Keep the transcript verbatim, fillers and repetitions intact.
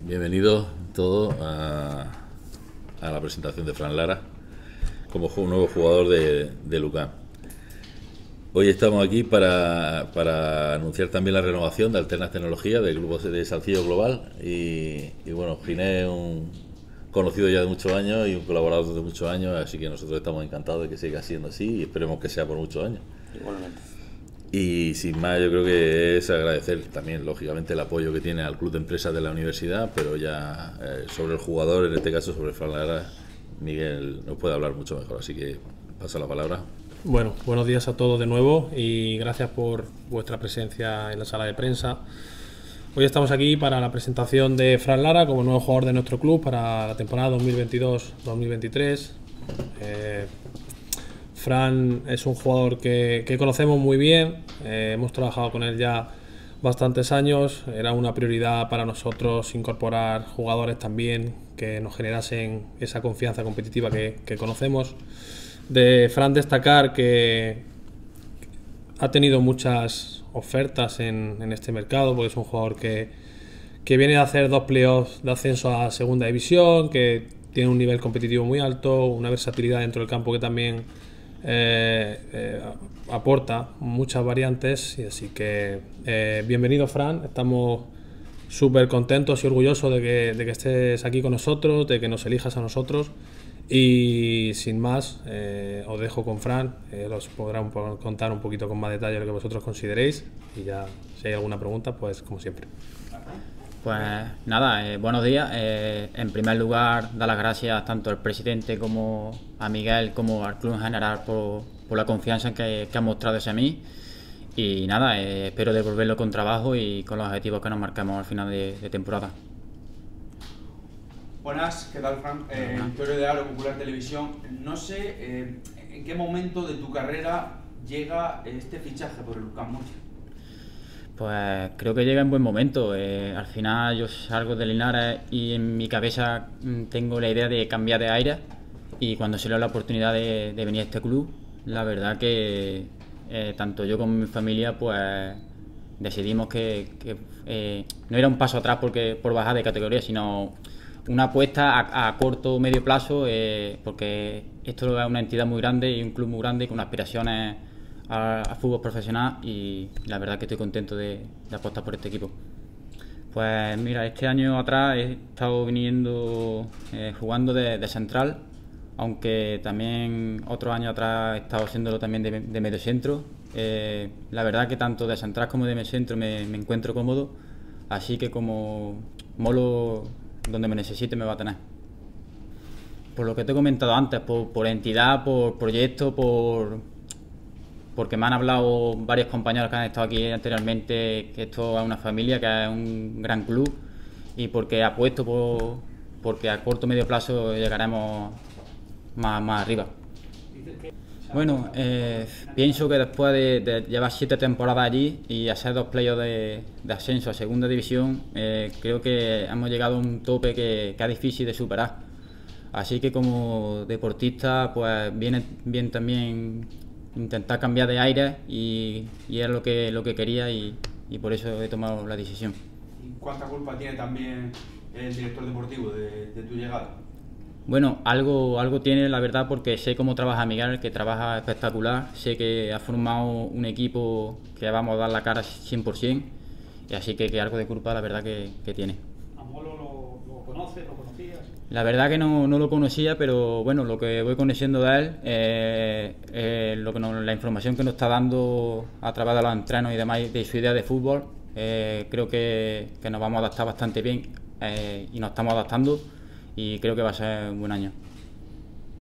Bienvenidos todos a, a la presentación de Fran Lara como nuevo jugador de, de Lucan. Hoy estamos aquí para, para anunciar también la renovación de Alternas Tecnologías del grupo de Salcillo Global y, y bueno, Ginés es un conocido ya de muchos años y un colaborador de muchos años, así que nosotros estamos encantados de que siga siendo así y esperemos que sea por muchos años. Igualmente. Y sin más, yo creo que es agradecer también, lógicamente, el apoyo que tiene al club de empresas de la universidad, pero ya eh, sobre el jugador, en este caso sobre Fran Lara, Miguel nos puede hablar mucho mejor, así que paso la palabra. Bueno, buenos días a todos de nuevo y gracias por vuestra presencia en la sala de prensa. Hoy estamos aquí para la presentación de Fran Lara como nuevo jugador de nuestro club para la temporada dos mil veintidós dos mil veintitrés. Eh, Fran es un jugador que, que conocemos muy bien, eh, hemos trabajado con él ya bastantes años, era una prioridad para nosotros incorporar jugadores también que nos generasen esa confianza competitiva que, que conocemos. De Fran destacar que ha tenido muchas ofertas en, en este mercado, porque es un jugador que, que viene a hacer dos playoffs de ascenso a segunda división, que tiene un nivel competitivo muy alto, una versatilidad dentro del campo que también eh, eh, aporta muchas variantes, y así que eh, bienvenido Fran, estamos súper contentos y orgullosos de que, de que estés aquí con nosotros, de que nos elijas a nosotros. Y sin más, eh, os dejo con Fran, eh, os podrán contar un poquito con más detalle lo que vosotros consideréis y ya si hay alguna pregunta, pues como siempre. Pues nada, eh, buenos días. Eh, en primer lugar, dar las gracias tanto al presidente como a Miguel como al club en general por, por la confianza que, que han mostrado hacia mí. Y nada, eh, espero devolverlo con trabajo y con los objetivos que nos marcamos al final de, de temporada. Buenas, ¿qué tal, Fran? Eh, Victorio de Aro, Popular Televisión. No sé eh, en qué momento de tu carrera llega este fichaje por el Lucan Murcia. Pues creo que llega en buen momento. Eh, al final yo salgo de Linares y en mi cabeza tengo la idea de cambiar de aire, y cuando se le da la oportunidad de, de venir a este club, la verdad que eh, tanto yo como mi familia pues decidimos que, que eh, no era un paso atrás porque por bajar de categoría, sino una apuesta a, a corto o medio plazo, eh, porque esto es una entidad muy grande y un club muy grande con aspiraciones a, a fútbol profesional, y la verdad que estoy contento de, de apostar por este equipo. Pues mira, este año atrás he estado viniendo eh, jugando de, de central, aunque también otros años atrás he estado haciéndolo también de, de medio centro. Eh, la verdad que tanto de central como de medio centro me, me encuentro cómodo, así que como Molo donde me necesite me va a tener. Por lo que te he comentado antes, por, por entidad, por proyecto, por porque me han hablado varios compañeros que han estado aquí anteriormente que esto es una familia, que es un gran club, y porque apuesto por porque a corto o medio plazo llegaremos más, más arriba. Bueno, eh, pienso que después de, de llevar siete temporadas allí y hacer dos playoffs de, de ascenso a segunda división, eh, creo que hemos llegado a un tope que, que es difícil de superar. Así que como deportista, pues viene bien también intentar cambiar de aire, y, y es lo que, lo que quería, y, y por eso he tomado la decisión. ¿Y cuánta culpa tiene también el director deportivo de, de tu llegada? Bueno, algo, algo tiene, la verdad, porque sé cómo trabaja Miguel, que trabaja espectacular, sé que ha formado un equipo que vamos a dar la cara cien por cien, y así que, que algo de culpa la verdad que, que tiene. ¿A Molo lo, lo conoces, lo conocías? La verdad que no, no lo conocía, pero bueno, lo que voy conociendo de él, eh, eh, lo que nos, la información que nos está dando a través de los entrenos y demás, de su idea de fútbol, eh, creo que, que nos vamos a adaptar bastante bien, eh, y nos estamos adaptando, y creo que va a ser un buen año.